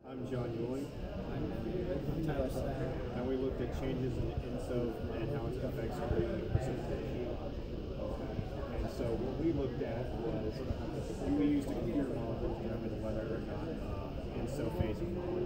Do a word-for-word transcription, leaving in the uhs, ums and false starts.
I'm John Uehling, I'm Tyler Snider. and we looked at changes in I N S O and how it affects grading precipitation. And so what we looked at was we used a computer model to determine whether or not uh, I N S O phase